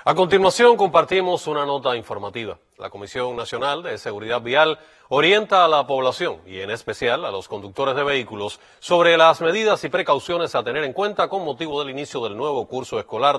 A continuación compartimos una nota informativa. La Comisión Nacional de Seguridad Vial orienta a la población y en especial a los conductores de vehículos sobre las medidas y precauciones a tener en cuenta con motivo del inicio del nuevo curso escolar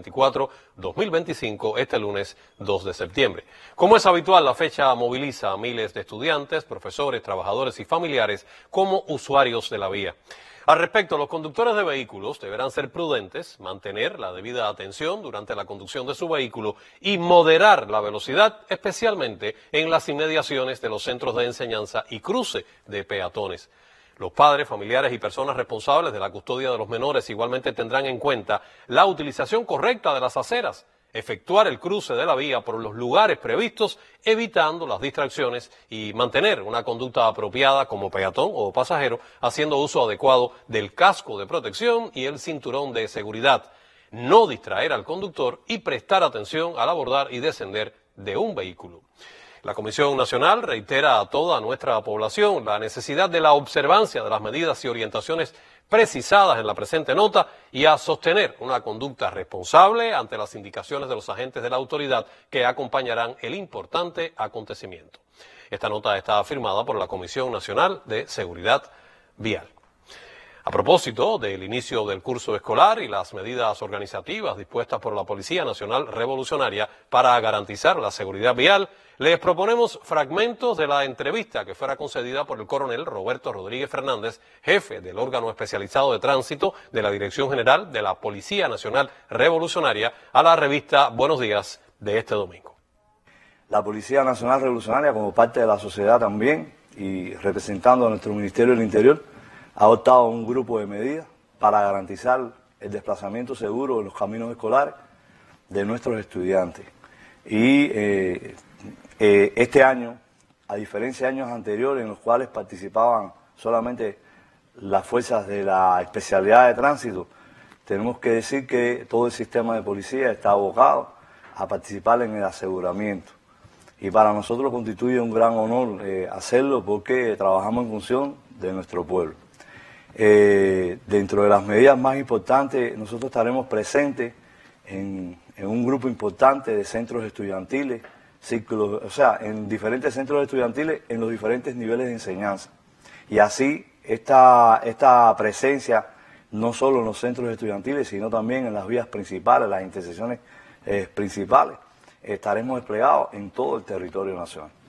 2024-2025 este lunes 2 de septiembre. Como es habitual, la fecha moviliza a miles de estudiantes, profesores, trabajadores y familiares como usuarios de la vía. Al respecto, los conductores de vehículos deberán ser prudentes, mantener la debida atención durante la conducción de su vehículo y moderar la velocidad, especialmente en las inmediaciones de los centros de enseñanza y cruce de peatones. Los padres, familiares y personas responsables de la custodia de los menores igualmente tendrán en cuenta la utilización correcta de las aceras, efectuar el cruce de la vía por los lugares previstos, evitando las distracciones y mantener una conducta apropiada como peatón o pasajero, haciendo uso adecuado del casco de protección y el cinturón de seguridad, no distraer al conductor y prestar atención al abordar y descender de un vehículo. La Comisión Nacional reitera a toda nuestra población la necesidad de la observancia de las medidas y orientaciones precisadas en la presente nota y a sostener una conducta responsable ante las indicaciones de los agentes de la autoridad que acompañarán el importante acontecimiento. Esta nota está firmada por la Comisión Nacional de Seguridad Vial. A propósito del inicio del curso escolar y las medidas organizativas dispuestas por la Policía Nacional Revolucionaria para garantizar la seguridad vial, les proponemos fragmentos de la entrevista que fuera concedida por el coronel Roberto Rodríguez Fernández, jefe del órgano especializado de tránsito de la Dirección General de la Policía Nacional Revolucionaria, a la revista Buenos Días de este domingo. La Policía Nacional Revolucionaria, como parte de la sociedad también, y representando a nuestro Ministerio del Interior, ha adoptado un grupo de medidas para garantizar el desplazamiento seguro de los caminos escolares de nuestros estudiantes. Y este año, a diferencia de años anteriores en los cuales participaban solamente las fuerzas de la especialidad de tránsito, tenemos que decir que todo el sistema de policía está abocado a participar en el aseguramiento. Y para nosotros constituye un gran honor hacerlo porque trabajamos en función de nuestro pueblo. Dentro de las medidas más importantes, nosotros estaremos presentes en un grupo importante de centros estudiantiles, círculos, o sea, en diferentes centros estudiantiles en los diferentes niveles de enseñanza. Y así esta presencia, no solo en los centros estudiantiles, sino también en las vías principales, las intersecciones principales, estaremos desplegados en todo el territorio nacional.